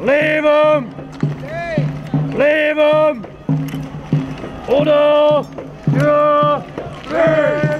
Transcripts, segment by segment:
Leave 'em! Leave 'em! 1, 2, 3!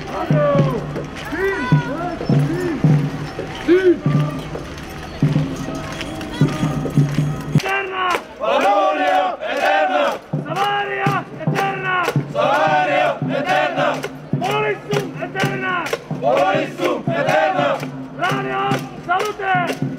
Eterna! Polonia eterna! Savaria eterna! Savaria eterna! Polonissum eterna! Polonissum eterna! Lanios, salute!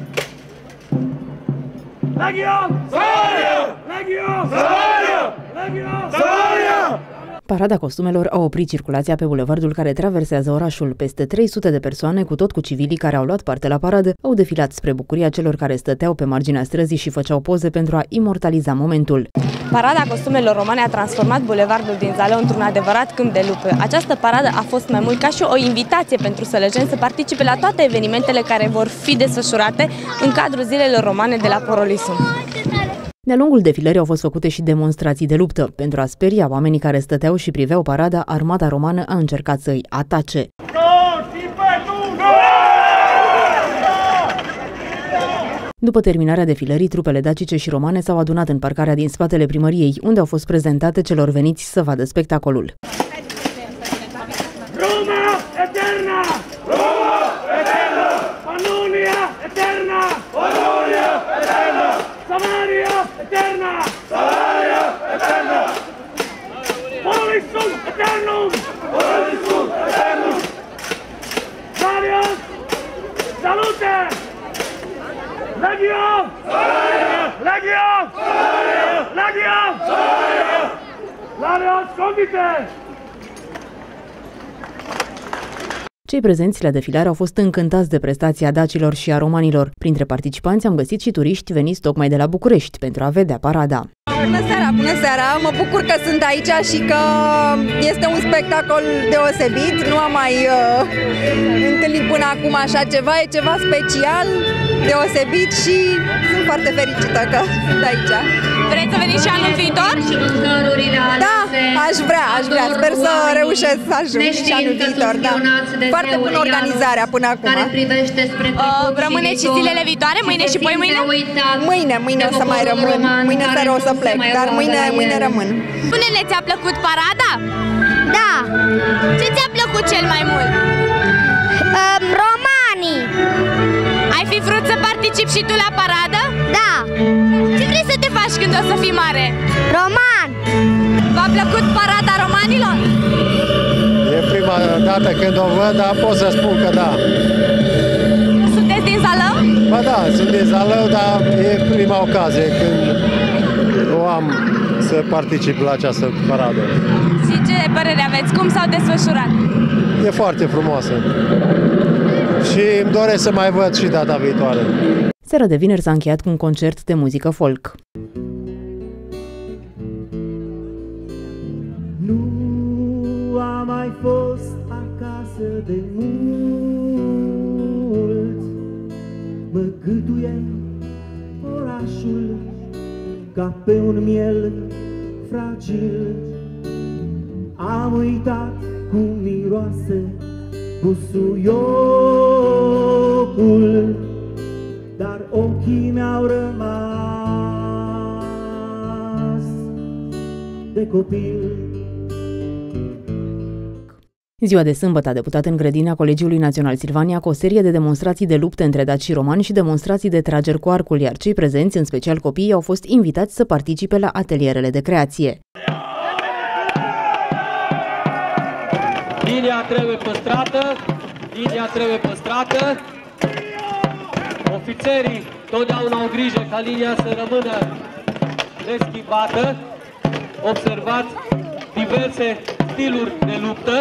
Legio! Savaria! Legio! Savaria! Legio! Savaria! Parada costumelor a oprit circulația pe bulevardul care traversează orașul. Peste 300 de persoane, cu tot cu civilii care au luat parte la paradă, au defilat spre bucuria celor care stăteau pe marginea străzii și făceau poze pentru a imortaliza momentul. Parada costumelor romane a transformat bulevardul din Zalău într-un adevărat câmp de luptă. Această paradă a fost mai mult ca și o invitație pentru sălăjeni să participe la toate evenimentele care vor fi desfășurate în cadrul zilelor romane de la Porolisum. De-a lungul defilării au fost făcute și demonstrații de luptă. Pentru a speria oamenii care stăteau și priveau parada, armata romană a încercat să îi atace. După terminarea defilării, trupele dacice și romane s-au adunat în parcarea din spatele primăriei, unde au fost prezentate celor veniți să vadă spectacolul. Roma eterna! Roma eterna! Pannonia eterna! Pannonia eterna! Savaria eterna! Savaria eterna! Polonissum eternum! Polonissum eternum! Lanios, salute! Legio! Savaria! Legio! Savaria! Legio! Savaria! Lanios, condite! Cei prezenți la defilare au fost încântați de prestația dacilor și a romanilor. Printre participanți am găsit și turiști veniți tocmai de la București pentru a vedea parada. Bună seara, bună seara! Mă bucur că sunt aici și că este un spectacol deosebit. Nu am mai întâlnit până acum așa ceva, e ceva special, deosebit și sunt foarte fericită că sunt aici. Vreți să veniți și anul viitor? Da, aș vrea. Sper să reușesc să ajung și anul viitor, da. Foarte bună organizarea până acum. Rămâneți și zilele viitoare? Mâine și poi mâine? Mâine o să mai rămân. Mâine seara o să plec, dar mâine rămân. Spune-ne, ți-a plăcut parada? Da. Ce ți-a plăcut cel mai mult? Romanii. Ai fi vrut să participi și tu la paradă? Da. Ce vrei să te faci când o să fii mare? Roman. V-a plăcut parada romanilor? E prima dată când o văd, dar pot să spun că da. Sunteți din Zalău? Ba da, sunt din Zalău, dar e prima ocazie când o am să particip la această paradă. Și ce părere aveți? Cum s-au desfășurat? E foarte frumoasă. Și îmi doresc să mai văd și data viitoare. Seara de vineri s-a încheiat cu un concert de muzică folk. Nu am mai fost acasă de mult, mă gâtuie orașul ca pe un miel fragil. Am uitat cum miroase busuiocul, dar ochii mi-au rămas de copil. Ziua de sâmbătă a debutat în grădina Colegiului Național Silvania cu o serie de demonstrații de lupte între daci și romani și demonstrații de trageri cu arcul, iar cei prezenți, în special copiii, au fost invitați să participe la atelierele de creație. Linia trebuie păstrată, linia trebuie păstrată. Ofițerii totdeauna au grijă ca linia să rămână neschimbată. Observați diverse stiluri de luptă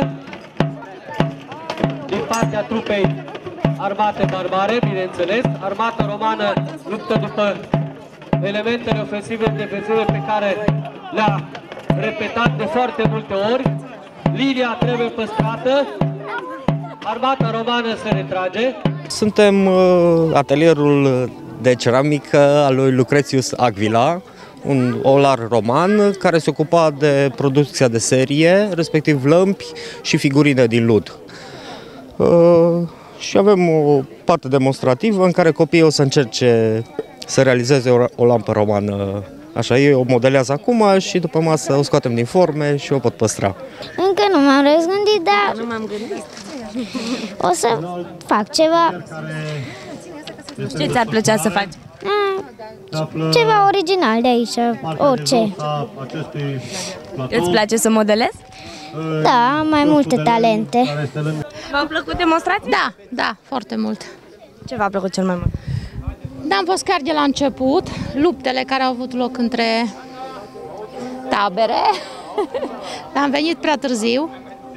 din partea trupei armate barbare, bineînțeles. Armata romană luptă după elementele ofensive și defensive pe care le-a repetat de foarte multe ori. Linia trebuie păstrată, armata romană se retrage. Suntem atelierul de ceramică al lui Lucretius Aquila, un olar roman care se ocupa de producția de serie, respectiv lămpi și figurine din lut. Și avem o parte demonstrativă în care copiii o să încerce să realizeze o lampă romană. Așa, ei o modelează acum și după masă o scoatem din forme și o pot păstra. Încă nu m-am răzgândit, dar Nu m-am gândit. o să fac ceva, Ce ți-ar plăcea să faci? ceva original de aici, orice. Îți place să modelezi? Da, am mai multe talente. V-au plăcut demonstrații? Da, foarte mult. Ce v-a plăcut cel mai mult? Da, am fost chiar de la început, luptele care au avut loc între tabere, dar am venit prea târziu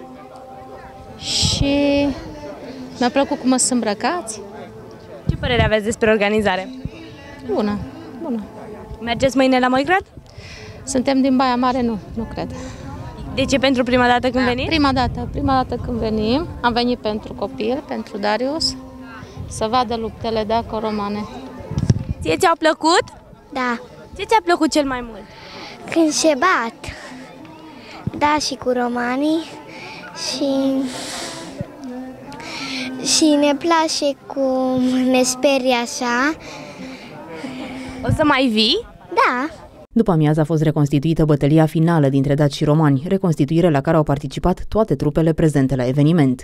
și mi-a plăcut cum sunt îmbrăcați. Ce părere aveți despre organizare? Bună. Mergeți mâine la Moigrad? Suntem din Baia Mare? Nu cred. Deci e pentru prima dată când veniți? Prima dată când venim, am venit pentru copil, pentru Darius, să vadă luptele de romane. Ție ți-au plăcut? Da, Ce ți-a plăcut cel mai mult? când se bat. Da, și cu romanii și ne place cum ne sperie așa. O să mai vii? Da. După amiază a fost reconstituită bătălia finală dintre daci și romani, reconstituire la care au participat toate trupele prezente la eveniment.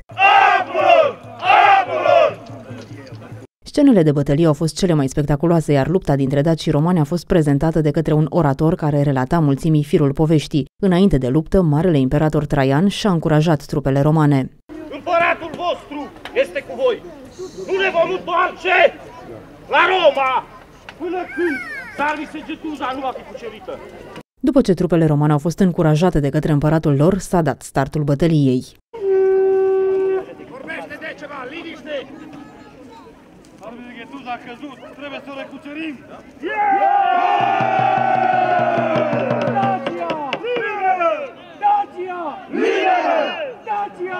Scenele de bătălie au fost cele mai spectaculoase, iar lupta dintre daci și romani a fost prezentată de către un orator care relata mulțimii firul poveștii. Înainte de luptă, marele imperator Traian și-a încurajat trupele romane. Împăratul vostru este cu voi. Nu ne vom întoarce la Roma până când Sarmisegetuza nu va fi cucerită. După ce trupele romane au fost încurajate de către împăratul lor, s-a dat startul bătăliei. Vorbește de ceva, liniște! Sarmisegetuza a căzut, trebuie să o recucerim! Dacia! Dacia! Dacia!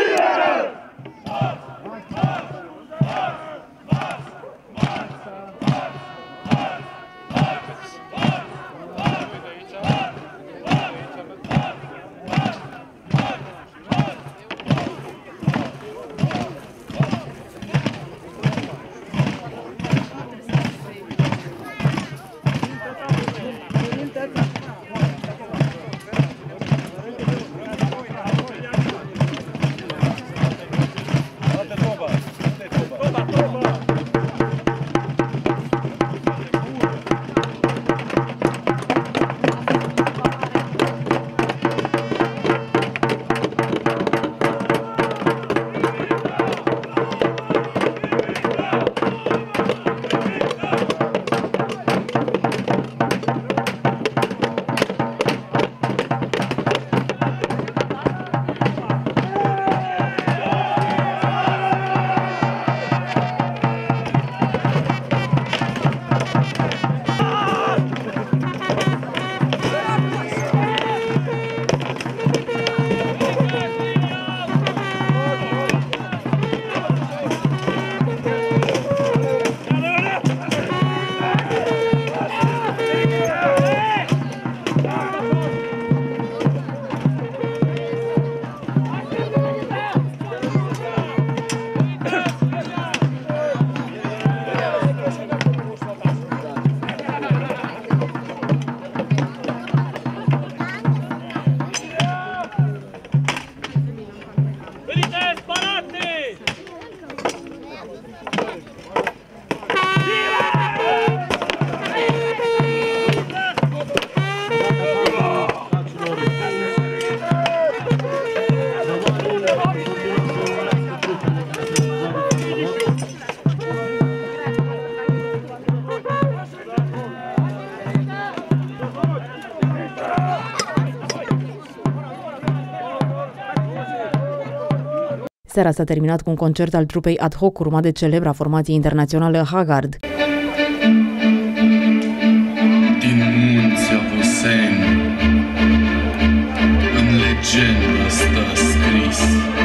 Seara s-a terminat cu un concert al trupei ad hoc, urmat de celebra formație internațională Haggard. Din munți Avuseni, în legendă stă scris,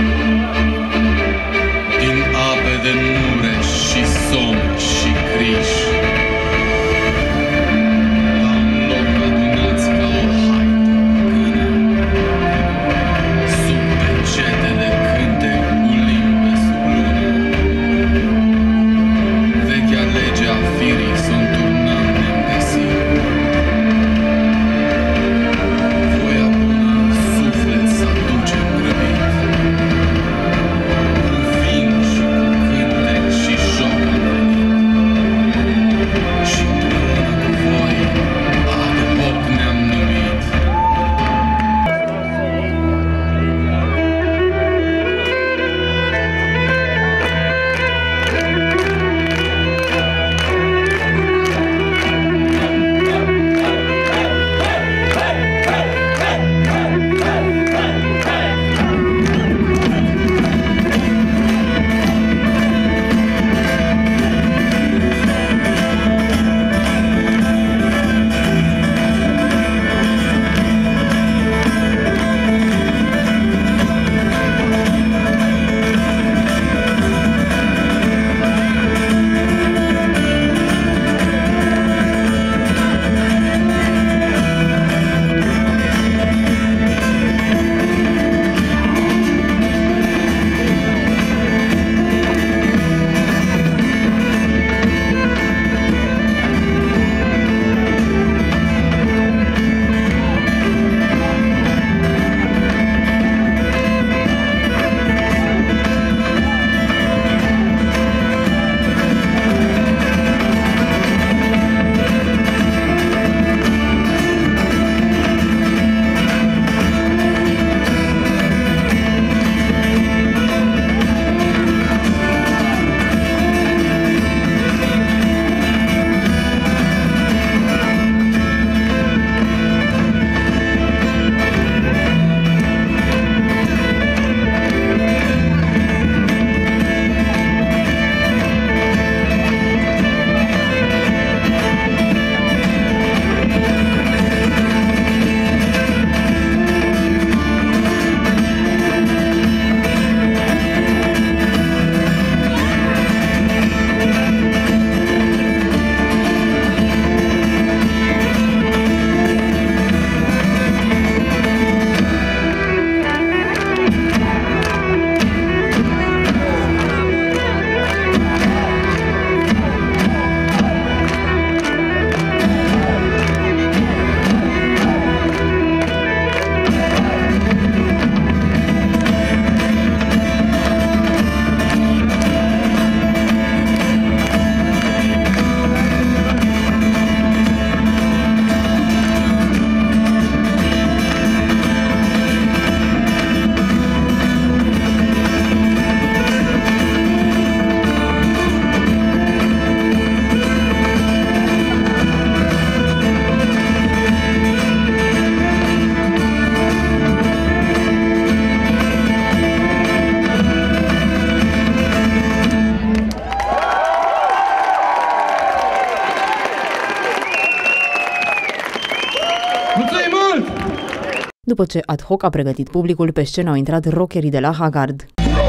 din ape de Mureș și Somme și Criș, la un loc adunați ca o haită păgână, sub pecete de cântec cu limbe sub lună. Vechea lege a După ce ad hoc a pregătit publicul, pe scenă au intrat rockerii de la Hagard.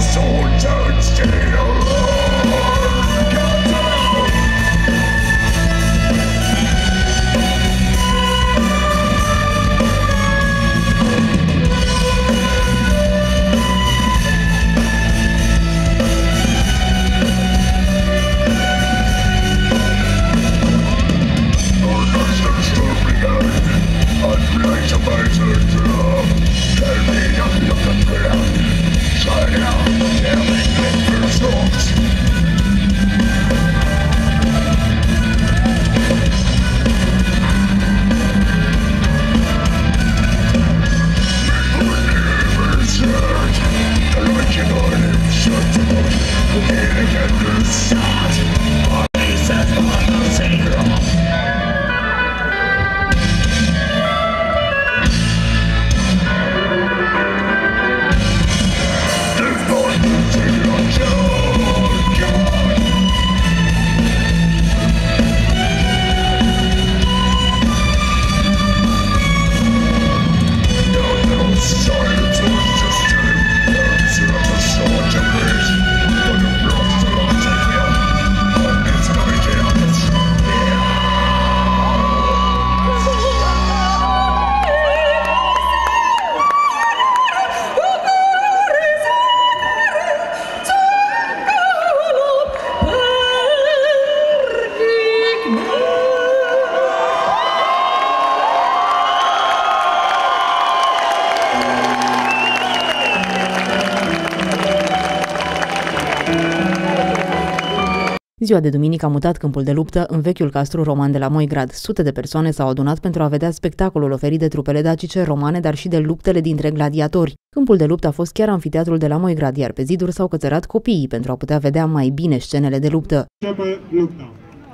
Ziua de duminică a mutat câmpul de luptă în vechiul castru roman de la Moigrad. Sute de persoane s-au adunat pentru a vedea spectacolul oferit de trupele dacice, romane, dar și de luptele dintre gladiatori. Câmpul de luptă a fost chiar amfiteatrul de la Moigrad, iar pe ziduri s-au cățărat copiii pentru a putea vedea mai bine scenele de luptă. Începe lupta.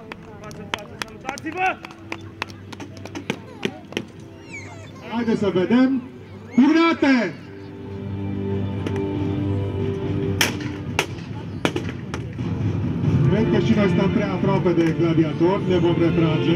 Haideți să vedem. Turnate! Cred că și noi stăm prea aproape de gladiatori, ne vom retrage.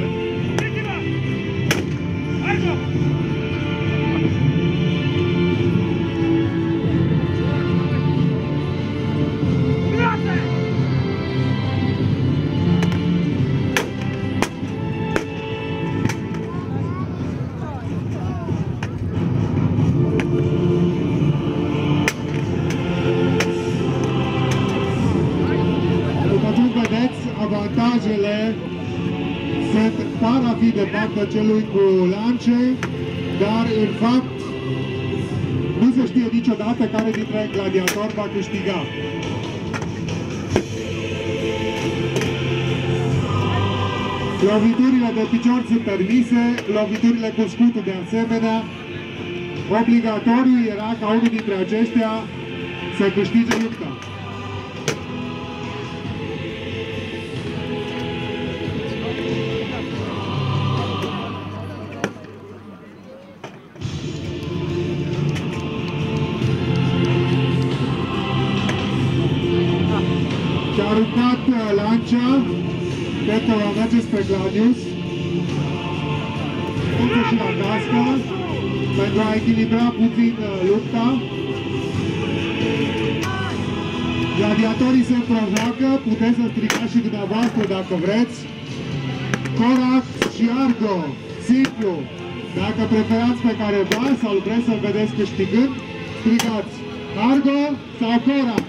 Avantajele par a fi de partea celui cu lance, dar în fapt nu se știe niciodată care dintre gladiatori va câștiga. Loviturile de picior sunt permise, loviturile cu scutul de asemenea. Obligatoriu era ca unul dintre aceștia să câștige lupta. Și-a aruncat lancia, cred că va merge spre Gladius, încă și la cască, pentru a echilibra puțin lupta. Gladiatorii se provoacă, puteți să strigați și dumneavoastră dacă vreți. Corax și Argo, simplu, dacă preferați pe careva sau vreți să-l vedeți câștigând, strigați Argo sau Corax.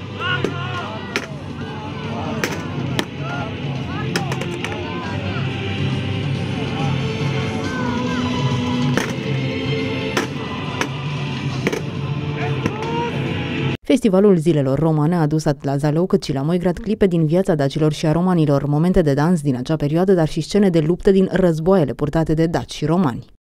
Festivalul Zilelor Romane a adus atât la Zalău cât și la Moigrad clipe din viața dacilor și a romanilor, momente de dans din acea perioadă, dar și scene de luptă din războaiele purtate de daci și romani.